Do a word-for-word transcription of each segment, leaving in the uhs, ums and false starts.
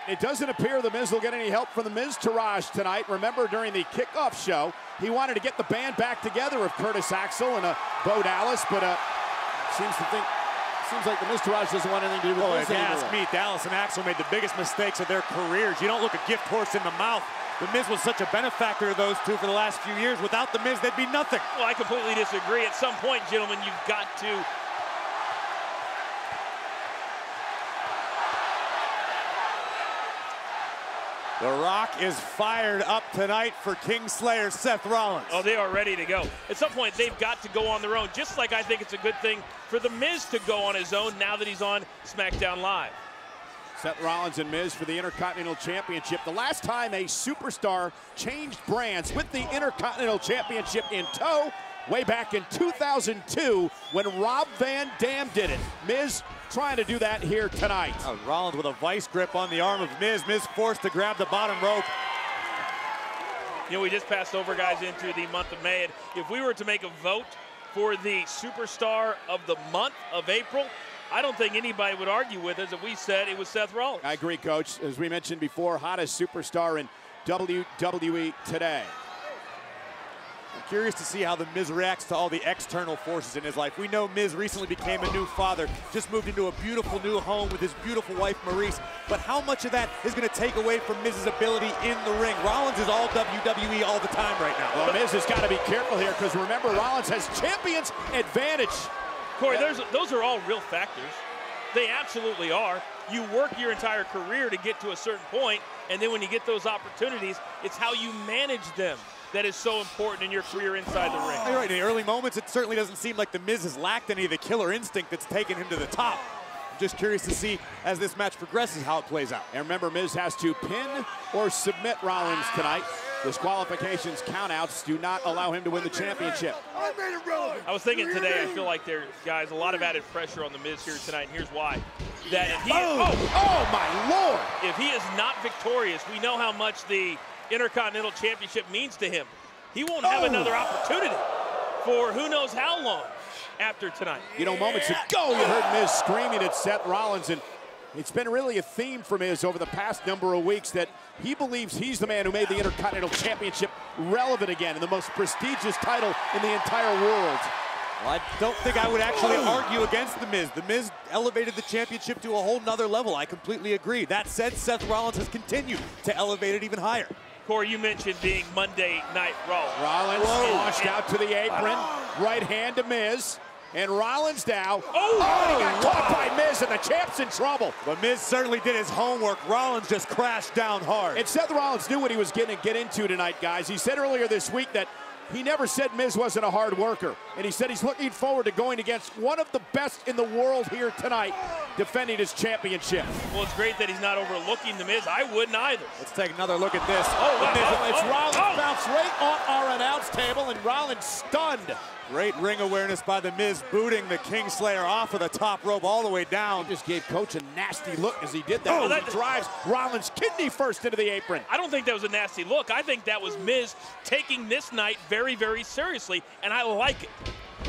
it doesn't appear The Miz will get any help from the Miz Taraj tonight. Remember, during the kickoff show, he wanted to get the band back together of Curtis Axel and uh, Bo Dallas, but uh, seems to think seems like the Miz Taraj doesn't want anything to do with well, this if you anymore. ask me, Dallas and Axel made the biggest mistakes of their careers. You don't look a gift horse in the mouth. The Miz was such a benefactor of those two for the last few years. Without the Miz, they'd be nothing. Well, I completely disagree. At some point, gentlemen, you've got to The Rock is fired up tonight for Kingslayer Seth Rollins. Oh, they are ready to go. At some point, they've got to go on their own, just like I think it's a good thing for The Miz to go on his own now that he's on SmackDown Live. Seth Rollins and Miz for the Intercontinental Championship. The last time a superstar changed brands with the Intercontinental Championship in tow, way back in two thousand two when Rob Van Dam did it. Miz trying to do that here tonight. Oh, Rollins with a vice grip on the arm of Miz. Miz forced to grab the bottom rope. You know, we just passed over, guys, into the month of May, and if we were to make a vote for the superstar of the month of April, I don't think anybody would argue with us if we said it was Seth Rollins. I agree, Coach. As we mentioned before, hottest superstar in W W E today. I'm curious to see how the Miz reacts to all the external forces in his life. We know Miz recently became a new father, just moved into a beautiful new home with his beautiful wife, Maurice. But how much of that is going to take away from Miz's ability in the ring? Rollins is all W W E all the time right now. Well, Miz has got to be careful here because remember, Rollins has champion's advantage. Corey, there's, those are all real factors. They absolutely are. You work your entire career to get to a certain point, and then when you get those opportunities, it's how you manage them that is so important in your career inside the ring. You're right. In the early moments, it certainly doesn't seem like the Miz has lacked any of the killer instinct that's taken him to the top. I'm just curious to see, as this match progresses, how it plays out. And remember, Miz has to pin or submit Rollins tonight. Disqualifications, countouts do not allow him to win the championship. I was thinking today, I feel like there, guys, a lot of added pressure on the Miz here tonight, and here's why. That if he, oh, oh my Lord! If he is not victorious, we know how much the Intercontinental Championship means to him. He won't have oh. another opportunity for who knows how long after tonight. You know, moments ago, you heard Miz screaming at Seth Rollins, and it's been really a theme for Miz over the past number of weeks that he believes he's the man who made the Intercontinental Championship relevant again and the most prestigious title in the entire world. Well, I don't think I would actually argue against The Miz. The Miz elevated the championship to a whole nother level. I completely agree. That said, Seth Rollins has continued to elevate it even higher. Corey, you mentioned being Monday Night Raw. Rollins launched out to the apron, right hand to Miz. And Rollins now, oh, oh he got caught by Miz, and the champ's in trouble. But Miz certainly did his homework. Rollins just crashed down hard. And Seth Rollins knew what he was getting to get into tonight, guys. He said earlier this week that he never said Miz wasn't a hard worker. And he said he's looking forward to going against one of the best in the world here tonight, defending his championship. Well, it's great that he's not overlooking the Miz. I wouldn't either. Let's take another look at this. Oh, wow, Miz, oh, it's oh, Rollins oh. bounced right on our announce table, and Rollins stunned. Great ring awareness by the Miz, booting the Kingslayer off of the top rope all the way down. He just gave Coach a nasty look as he did that. Oh, as that he drives Rollins' kidney first into the apron. I don't think that was a nasty look. I think that was Miz taking this night very, very seriously, and I like it.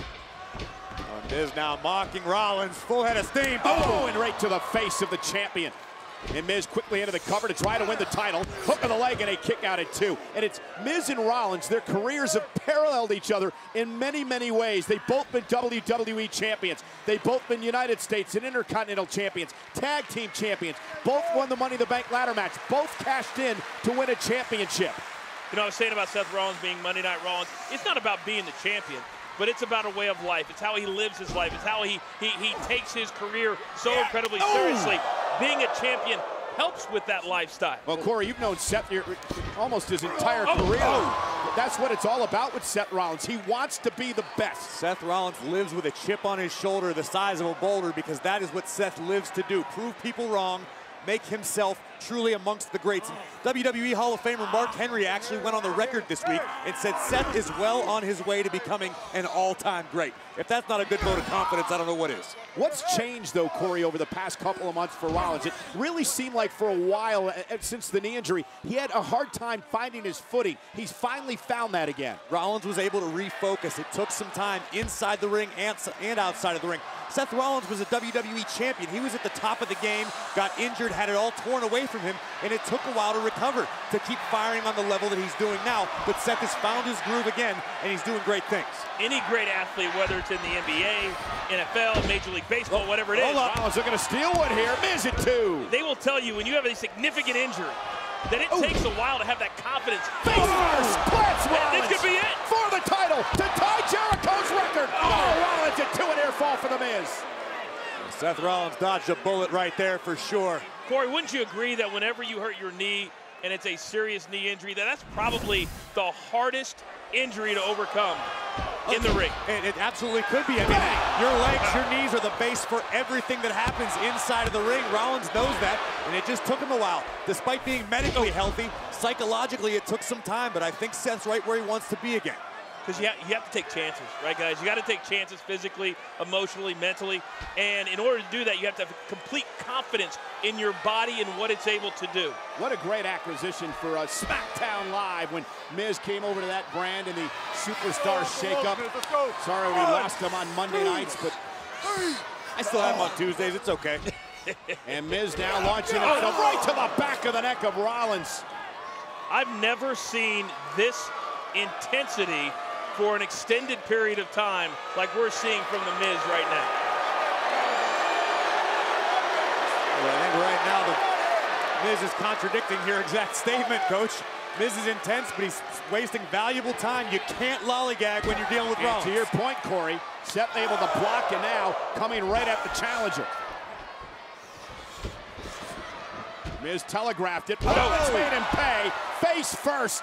Oh, Miz now mocking Rollins, full head of steam. Oh, and right to the face of the champion. And Miz quickly into the cover to try to win the title. Hook of the leg and a kick out at two. And it's Miz and Rollins. Their careers have paralleled each other in many, many ways. They've both been W W E champions. They've both been United States and Intercontinental champions, tag team champions. Both won the Money in the Bank ladder match. Both cashed in to win a championship. You know, I was saying about Seth Rollins being Monday Night Rollins, it's not about being the champion, but it's about a way of life. It's how he lives his life. It's how he he, he takes his career so yeah. incredibly oh. seriously. Being a champion helps with that lifestyle. Well, Corey, you've known Seth your, almost his entire oh. career. Oh. That's what it's all about with Seth Rollins. He wants to be the best. Seth Rollins lives with a chip on his shoulder the size of a boulder because that is what Seth lives to do. Prove people wrong, make himself truly amongst the greats. And W W E Hall of Famer Mark Henry actually went on the record this week and said Seth is well on his way to becoming an all-time great. If that's not a good vote of confidence, I don't know what is. What's changed, though, Corey, over the past couple of months for Rollins? It really seemed like for a while, since the knee injury, he had a hard time finding his footing. He's finally found that again. Rollins was able to refocus. It took some time inside the ring and outside of the ring. Seth Rollins was a W W E champion. He was at the top of the game, got injured, had it all torn away from him, and it took a while to recover to keep firing on the level that he's doing now. But Seth has found his groove again, and he's doing great things. Any great athlete, whether it's in the N B A, N F L, Major League Baseball, oh, whatever it is. Rollins looking to steal one here. Miz at two. They will tell you when you have a significant injury that it Ooh. takes a while to have that confidence. Face first, splits Rollins. This could be it. For the title, to tie Jericho's record. Oh, oh Rollins at two, and air fall for the Miz. Seth Rollins dodged a bullet right there for sure. Corey, wouldn't you agree that whenever you hurt your knee and it's a serious knee injury, that that's probably the hardest injury to overcome in the ring? It, it absolutely could be. I mean, your legs, your knees are the base for everything that happens inside of the ring. Rollins knows that, and it just took him a while. Despite being medically healthy, psychologically it took some time, but I think Seth's right where he wants to be again. Because you, you have to take chances, right, guys? You got to take chances physically, emotionally, mentally. And in order to do that, you have to have complete confidence in your body and what it's able to do. What a great acquisition for uh, SmackDown Live when Miz came over to that brand in the Superstar Shakeup. Sorry we lost him on Monday nights, but I still have him on Tuesdays. It's okay. And Miz now launching himself right to the back of the neck of Rollins. I've never seen this intensity for an extended period of time like we're seeing from the Miz right now. Well, I think right now the Miz is contradicting your exact statement, Coach. Miz is intense, but he's wasting valuable time. You can't lollygag when you're dealing with Rollins. To your point, Corey, Seth able to block, and now coming right at the challenger. Miz telegraphed it. Rollins made him pay. Face first.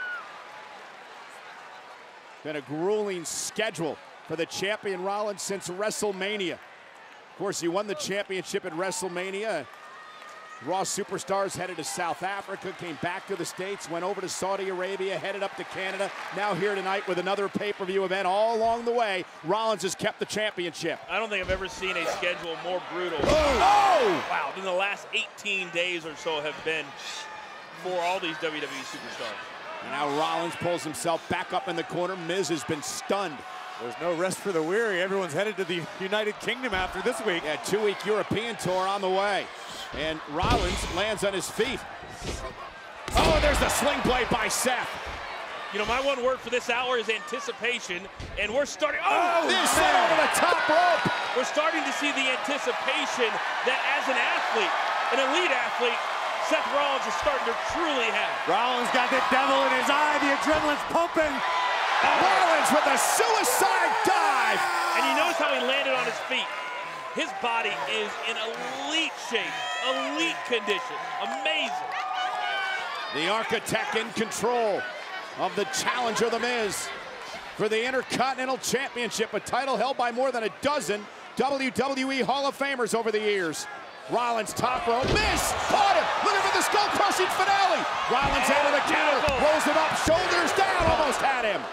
Been a grueling schedule for the champion Rollins since WrestleMania. Of course, he won the championship at WrestleMania. Raw Superstars headed to South Africa, came back to the States, went over to Saudi Arabia, headed up to Canada. Now here tonight with another pay-per-view event. All along the way, Rollins has kept the championship. I don't think I've ever seen a schedule more brutal. Oh! oh! Wow, than the last eighteen days or so have been for all these W W E superstars. And now Rollins pulls himself back up in the corner. Miz has been stunned. There's no rest for the weary. Everyone's headed to the United Kingdom after this week. Yeah, two-week European tour on the way. And Rollins lands on his feet. Oh, there's the sling blade by Seth. You know, my one word for this hour is anticipation, and we're starting. Oh, this set over the top rope. We're starting to see the anticipation that as an athlete, an elite athlete, Seth Rollins is starting to truly have. Rollins got the devil in his eye. The adrenaline's pumping. Oh. Rollins with a suicide dive. And you notice how he landed on his feet. His body is in elite shape, elite condition. Amazing. The architect in control of the challenger, The Miz, for the Intercontinental Championship, a title held by more than a dozen W W E Hall of Famers over the years. Rollins top rope, Miz caught him, looking for the skull-crushing finale. Rollins out of the counter, rolls it up, shoulders down, almost had him.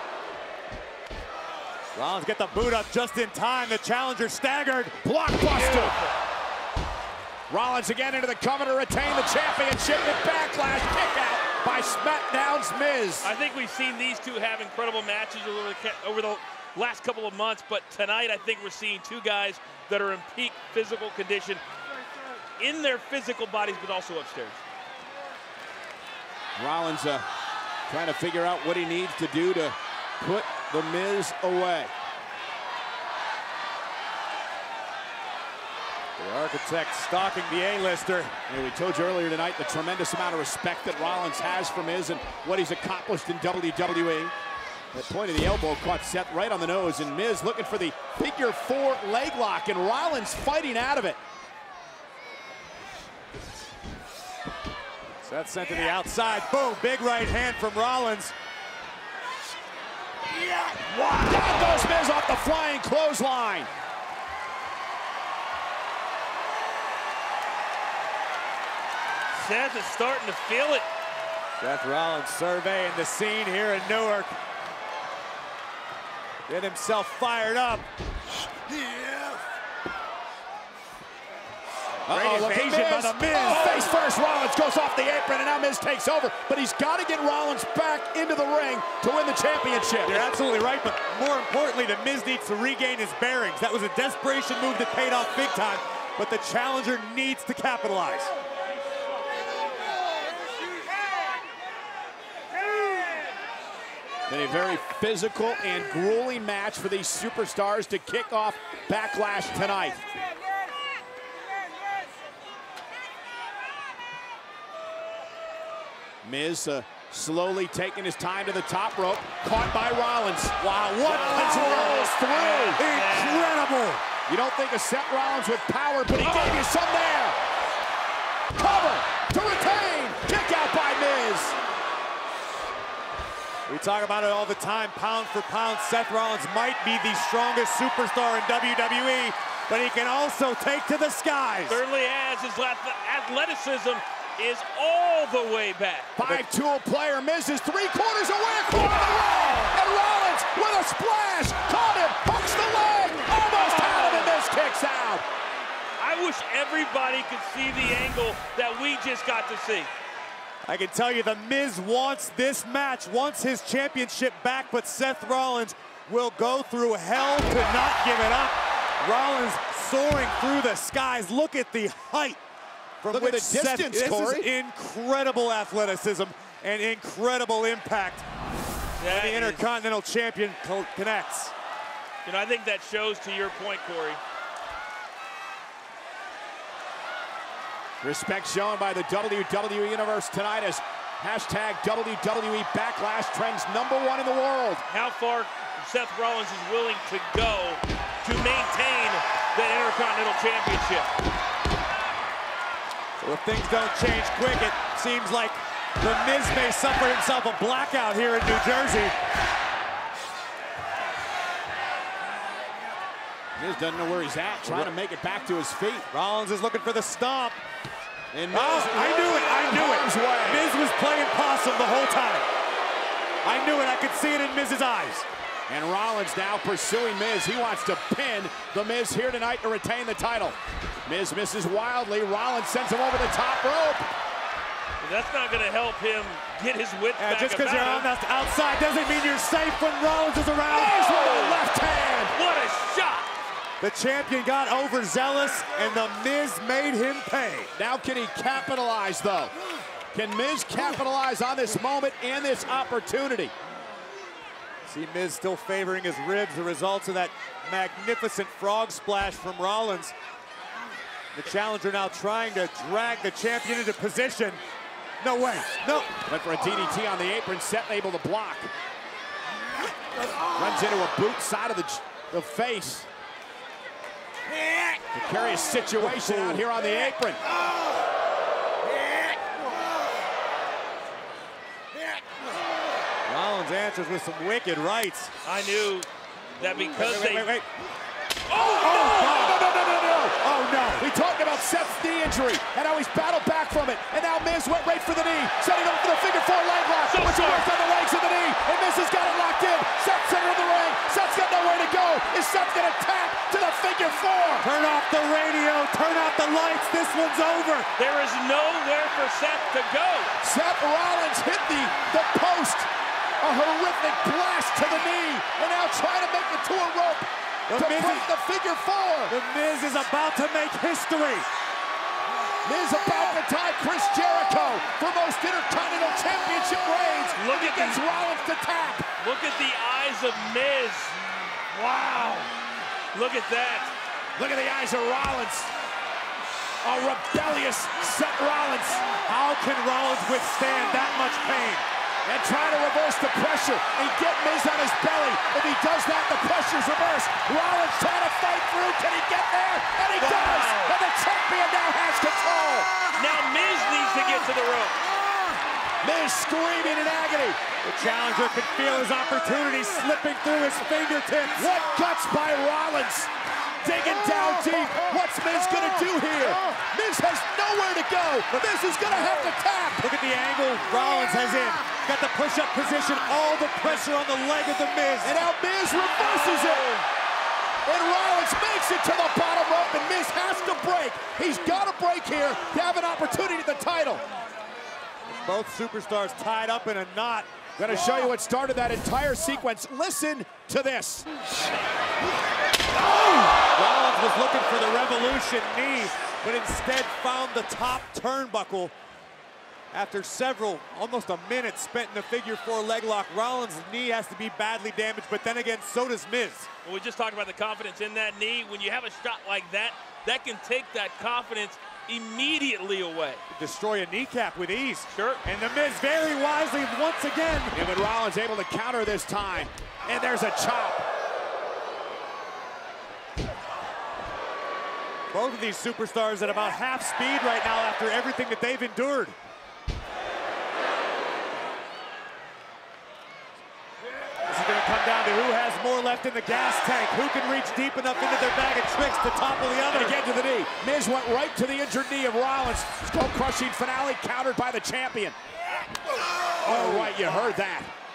Rollins get the boot up just in time. The challenger staggered. Blockbuster. Rollins again into the cover to retain the championship at Backlash. Kick out by SmackDown's Miz. I think we've seen these two have incredible matches over the, over the last couple of months, but tonight I think we're seeing two guys that are in peak physical condition in their physical bodies, but also upstairs. Rollins uh, trying to figure out what he needs to do to put The Miz away. The architect stalking the A-lister. And we told you earlier tonight the tremendous amount of respect that Rollins has for Miz and what he's accomplished in W W E. That point of the elbow caught Seth right on the nose, and Miz looking for the figure four leg lock, and Rollins fighting out of it. Seth sent to the outside. Boom, big right hand from Rollins. Yeah. Wow. Down goes Miz off the flying clothesline. Seth is starting to feel it. Seth Rollins surveying the scene here in Newark. Get himself fired up. Uh-oh, look at by the Miz. Oh, face first, Rollins goes off the apron, and now Miz takes over. But he's got to get Rollins back into the ring to win the championship. You're absolutely right, but more importantly, the Miz needs to regain his bearings. That was a desperation move that paid off big time, but the challenger needs to capitalize. Been a very physical and grueling match for these superstars to kick off Backlash tonight. Miz uh, slowly taking his time to the top rope, caught by Rollins. Wow, what Rollins rolls through. Incredible. You don't think of Seth Rollins with power, but he oh. gave you some there. Cover to retain. Kick out by Miz. We talk about it all the time, pound for pound. Seth Rollins might be the strongest superstar in W W E, but he can also take to the skies. Certainly has. His athleticism is all the way back. Five-tool player, Miz is three quarters away, corner the leg, and Rollins with a splash, caught him, hooks the leg, almost had him, and Miz kicks out. I wish everybody could see the angle that we just got to see. I can tell you the Miz wants this match, wants his championship back, but Seth Rollins will go through hell to not give it up. Rollins soaring through the skies. Look at the height from Look which at the distance, Seth, Corey. This is incredible athleticism and incredible impact. That the Intercontinental is, champion connects. You know, I think that shows to your point, Corey. Respect shown by the W W E Universe tonight as hashtag W W E Backlash trends number one in the world. How far Seth Rollins is willing to go to maintain the Intercontinental Championship. Well, if things don't change quick, it seems like the Miz may suffer himself a blackout here in New Jersey. Miz doesn't know where he's at, trying to make it back to his feet. Rollins is looking for the stomp. And Miz, oh, I knew it, I knew it. Way. Miz was playing possum the whole time. I knew it, I could see it in Miz's eyes. And Rollins now pursuing Miz. He wants to pin the Miz here tonight to retain the title. Miz misses wildly. Rollins sends him over the top rope. That's not going to help him get his wit yeah, back. Just because you're him. on the outside doesn't mean you're safe when Rollins is around. Miz with a left hand. What a shot. The champion got overzealous, and the Miz made him pay. Now can he capitalize, though? Can Miz capitalize on this moment and this opportunity? See Miz still favoring his ribs, the results of that magnificent frog splash from Rollins. The challenger now trying to drag the champion into position. No way, no. Went for a D D T on the apron, Seth able to block. Runs into a boot side of the, the face. To carry a situation out here on the apron. Rollins answers with some wicked rights. I knew that because wait, wait, they... wait, wait. Oh, no, no, no, no, no, no. Oh, no. We talked about Seth's knee injury and how he's battled back from it. And now Miz went right for the knee, setting up for the figure four leg lock, so which works on the legs of the knee. And Miz has got it locked in. Seth center of the ring. Seth's got nowhere to go. Is Seth going to tap to the figure four? Turn off the radio. Turn off the lights. This one's over. There is nowhere for Seth to go. Seth Rollins hit the, the post. A horrific blast to the knee. And now trying to make it to a rope. The to Miz break is, the figure four. The Miz is about to make history. Miz about to tie Chris Jericho for most Intercontinental Championship reigns. Look at gets Rollins to tap. Look at the eyes of Miz. Wow. Look at that. Look at the eyes of Rollins. A rebellious Seth Rollins. How can Rollins withstand that much pain? And try to reverse the pressure and get Miz on his belly. If he does that, the pressure's reversed. Rollins trying to fight through. Can he get there? And he wow. does. And the champion now has control. Now Miz needs to get to the rope. Miz screaming in agony. The challenger can feel his opportunity slipping through his fingertips. What guts by Rollins. Digging down deep. What's Miz gonna do here? Miz has nowhere to go. Miz is gonna have to tap. Look at the angle Rollins has in. Got the push-up position, all the pressure on the leg of the Miz. And now Miz reverses it. And Rollins makes Takes it to the bottom rope, and Miz has to break. He's got to break here to have an opportunity at the title. Both superstars tied up in a knot. Gonna show you what started that entire sequence. Listen to this. Rollins was looking for the Revolution knee, but instead found the top turnbuckle. After several, almost a minute spent in the figure four leg lock, Rollins' knee has to be badly damaged, but then again, so does Miz. Well, we just talked about the confidence in that knee. When you have a shot like that, that can take that confidence immediately away. Destroy a kneecap with ease. Sure. And the Miz very wisely once again. And when Rollins able to counter this time, and there's a chop. Both of these superstars at about half speed right now after everything that they've endured. This is going to come down to who has more left in the gas tank, who can reach deep enough into their bag of tricks to topple the other. And again to the knee. Miz went right to the injured knee of Rollins. Skull-crushing finale countered by the champion. Oh, right, you heard that.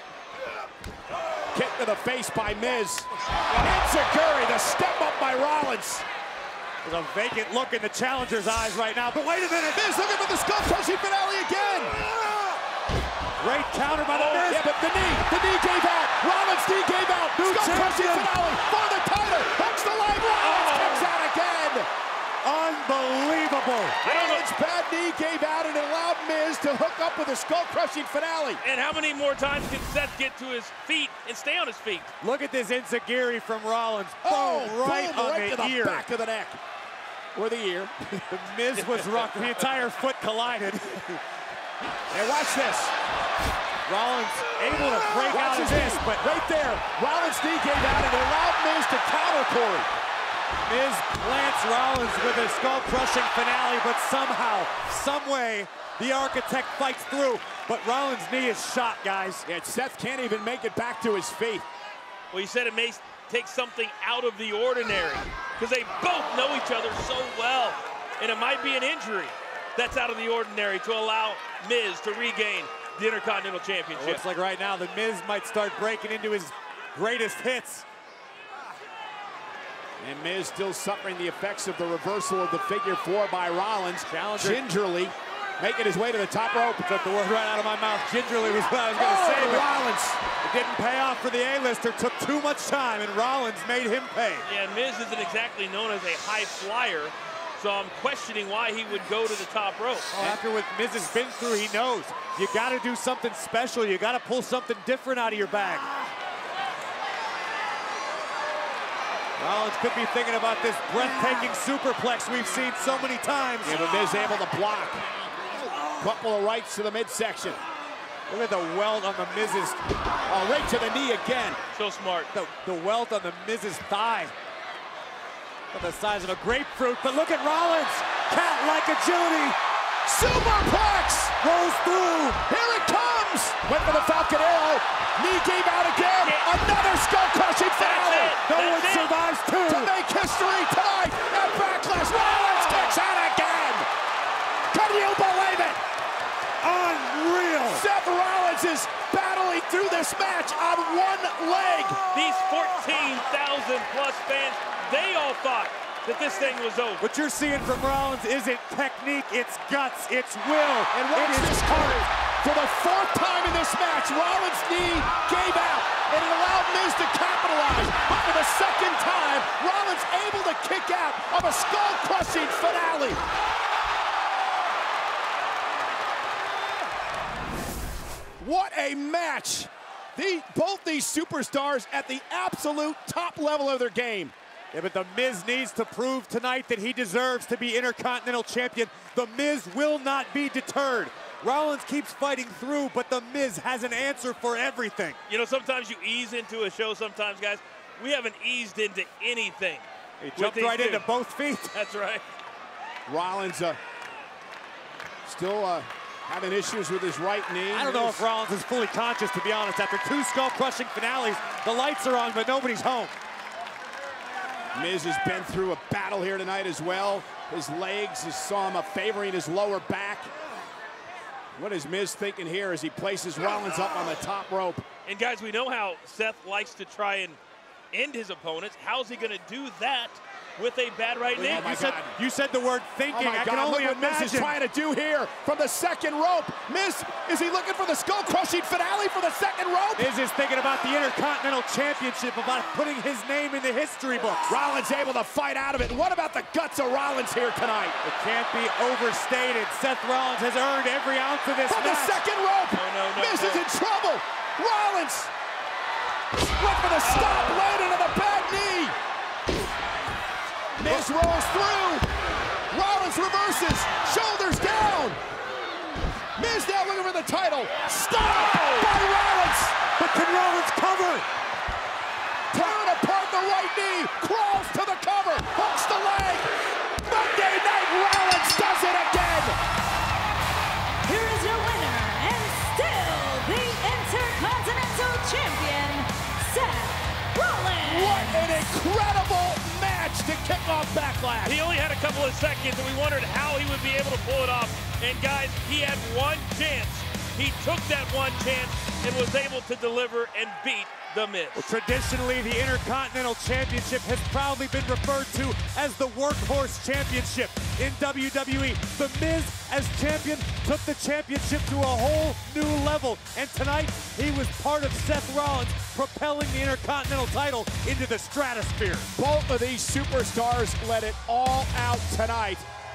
Kick to the face by Miz. Enziguri, the step up by Rollins. There's a vacant look in the challenger's eyes right now, but wait a minute. Miz looking for the skull-crushing finale again. Great counter by the Miz. Yeah, but the knee, the knee gave out. Rollins' knee gave out. Skull-crushing finale for the title. Hooks the leg. Rollins oh. kicks out again. Unbelievable. Rollins' bad knee gave out and allowed Miz to hook up with a skull-crushing finale. And how many more times can Seth get to his feet and stay on his feet? Look at this Enziguri from Rollins. Oh, boom, right boom, on right the to the ear. back of the neck. Or the ear. The Miz was rocked. The entire foot collided. And watch this. Rollins able to break Watch out of this, this, but right there, Rollins' knee gave out and it allowed Miz to counter Corey. Miz plants Rollins with a skull-crushing finale, but somehow, some way, the Architect fights through. But Rollins' knee is shot, guys. Yeah, Seth can't even make it back to his feet. Well, you said it may take something out of the ordinary because they both know each other so well, and it might be an injury that's out of the ordinary to allow Miz to regain the Intercontinental Championship. It looks like right now the Miz might start breaking into his greatest hits. And Miz still suffering the effects of the reversal of the figure four by Rollins. Challenger gingerly making his way to the top rope. Took the word right out of my mouth. Gingerly was what I was going to oh, say. But Rollins. It didn't pay off for the A-lister. Took too much time, and Rollins made him pay. Yeah, and Miz isn't exactly known as a high flyer, so I'm questioning why he would go to the top rope. Oh, after what Miz has been through, he knows. You got to do something special. You got to pull something different out of your bag. Rollins could be thinking about this breathtaking superplex we've seen so many times. Yeah, but Miz able to block. Couple of rights to the midsection. Look at the welt on the Miz's. Oh, right to the knee again. So smart. The, the welt on the Miz's thigh. The size of a grapefruit, but look at Rollins. Cat-like agility. Superplex! Rolls through. Here it comes! Went for the Falcon Arrow. Knee gave out again. Yeah. Another skull-crushing finale. No That's one it. survives two. To make history tonight at Backlash. Rollins kicks out again. Can you believe it? Unreal. Seth Rollins is battling through this match on one leg. These fourteen thousand plus fans, they all thought that this thing was over. What you're seeing from Rollins isn't technique, it's guts, it's will. And watch this card. For the fourth time in this match, Rollins' knee gave out, and it allowed Miz to capitalize. But for the second time, Rollins able to kick out of a skull-crushing finale. What a match! The, both these superstars at the absolute top level of their game. Yeah, but the Miz needs to prove tonight that he deserves to be Intercontinental Champion. The Miz will not be deterred. Rollins keeps fighting through, but the Miz has an answer for everything. You know, sometimes you ease into a show sometimes, guys. We haven't eased into anything. He jumped right into both feet. That's right. Rollins uh, still uh, having issues with his right knee. I don't know if Rollins is fully conscious, to be honest. After two skull-crushing finales, the lights are on, but nobody's home. Miz has been through a battle here tonight as well. His legs, you saw him favoring his lower back. What is Miz thinking here as he places Rollins up on the top rope? And guys, we know how Seth likes to try and end his opponents. How's he gonna do that with a bad right knee. Oh my you, said, God. you said the word thinking. Oh my I can God, only look what Miz is imagine. trying to do here from the second rope. Miz, is he looking for the skull-crushing finale for the second rope? Miz is thinking about the Intercontinental Championship, about putting his name in the history books. Rollins able to fight out of it. What about the guts of Rollins here tonight? It can't be overstated. Seth Rollins has earned every ounce of this From match. the second rope. No, no, no, Miz no. is in trouble. Rollins went for the stop, Oh. laid into the bad knee. Miz rolls through. Rollins reverses, shoulders down. Miz now looking for the title. Stop by Rollins. But can Rollins cover? Tearing apart the right knee, crawls to the cover, hooks the leg. Monday Night Rollins does it again. Here is your winner, and still the Intercontinental Champion, Seth Rollins. What an incredible match to kick off Backlash. He only had a couple of seconds, and we wondered how he would be able to pull it off. And guys, he had one chance. He took that one chance and was able to deliver and beat The Miz. Well, traditionally, the Intercontinental Championship has proudly been referred to as the Workhorse Championship in W W E. The Miz, as champion, took the championship to a whole new level. And tonight, he was part of Seth Rollins propelling the Intercontinental title into the stratosphere. Both of these superstars let it all out tonight.